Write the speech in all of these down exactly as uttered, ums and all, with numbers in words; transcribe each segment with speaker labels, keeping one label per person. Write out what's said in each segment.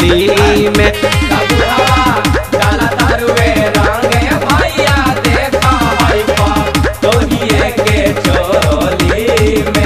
Speaker 1: चोली में।
Speaker 2: डाला तारुए रंगे भैया देखा है पतोहिए के चोली में।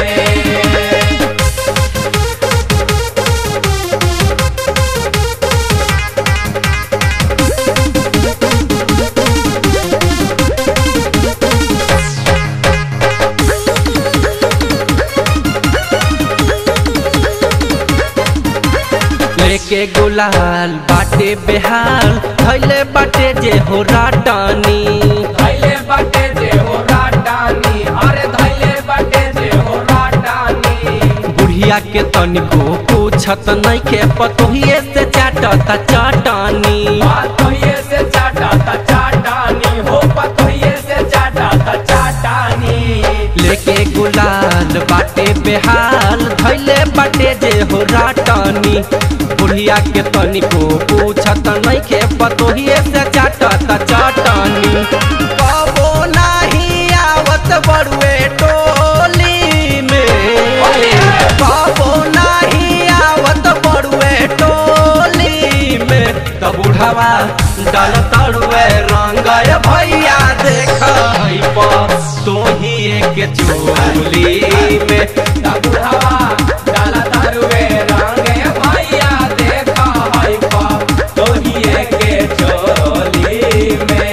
Speaker 1: लेके गुलाल बाटे बेहाल धैले बाटे जे हो राटानी।
Speaker 2: धैले बाटे जे हो राटानी अरे धैले बाटे जे हो राटानी।
Speaker 1: बुढ़िया के तनिको पूछत नइखे पतोहिए से चाटता चाटानी।
Speaker 2: पतोहिए से चाटता चाटानी हो पतोहिए से चाटता चाटानी।
Speaker 1: लेके गुलाल बाटे बेहाल धैले बाटे जे हो राटानी। बुढ़िया के तनिको पूछत नइखे पतोहिए से चाटता चाटानी। कबो नाही आवत बड़ुए टोली में। कबो नाही आवत बड़ुए टोली में। त बुढ़वा डाल तड़ुए रंगय भैया देखा है पतोहिए के चोली में।
Speaker 2: त बुढ़वा डाल तड़ुए रंगे भैया देखा है पतोहिए के चोली में।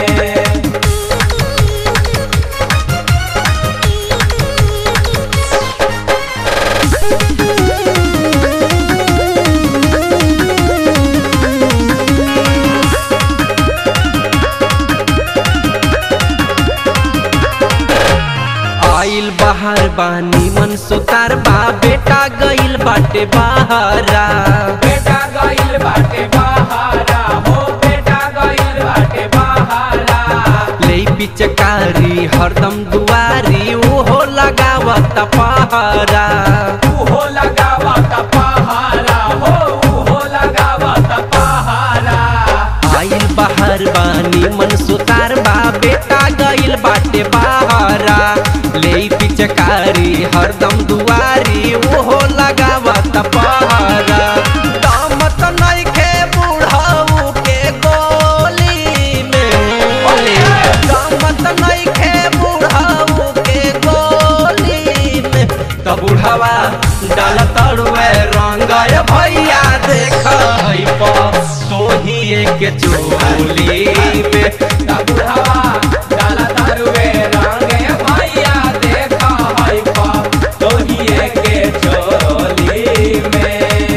Speaker 1: आइल बाहर बानी मन सुतार बा बेटा गइल बाटे बहारा।
Speaker 2: बेटा गइल बाटे बहारा हो बेटा गइल बाटे बहारा।
Speaker 1: ले पिचकारी हरदम दुआरी ओहो लगावत पहारा।
Speaker 2: उहो लगावत पहारा हो उहो लगावत पहारा।
Speaker 1: आइल बाहर बानी मन सुतार बा बेटा गइल बाटे बहारा। ले पिचकारी हरदम दुआरी ओहो लगावत पहारा। दामत नइखे बुढ़ाऊ के गोली में। दामत नइखे बुढ़ाऊ के गोली में। त बुढ़वा डाल तड़ुए रंगय भैया देखा है पतोहिए के चोली में।
Speaker 2: त बुढ़वा डाल तड़ुए रंगे भैया देखा है पतोहिए के चोली में।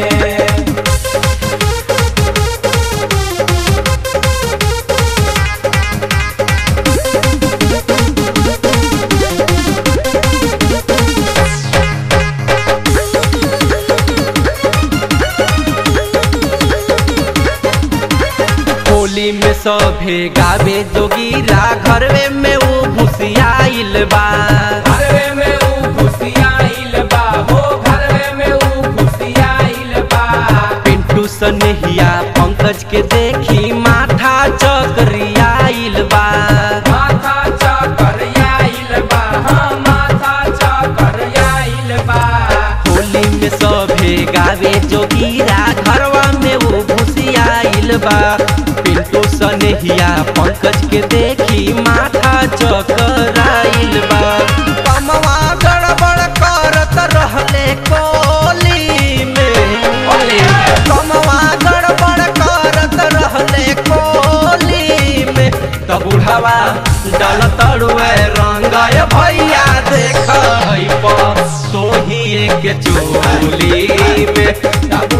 Speaker 1: होली में सभे गावे जोगीरा घरवे में वो घुसियाइल बा।
Speaker 2: घरवे में ऊ घुसियाइल बा हो घरवे में ऊ घुसियाइल बा।
Speaker 1: पिंटू सनेहिया पंकज के देखी माथा चकरियाइल बा।
Speaker 2: माथा चकरियाइल बा हाँ माथा चकरियाइल बा।
Speaker 1: होली में सभे गावे जोगीरा घरवा में वो घुसियाइल बा। पिंटू सनेहिया पंकज के देखी माथा चकराइल बा। कमवा गड़बड़ करत रहले कोली में। कमवा गड़बड़ करत रहले कोली में। त बुढ़वा डाल तड़ुए रंगय भैया देखा है पतोहिए के चोली में।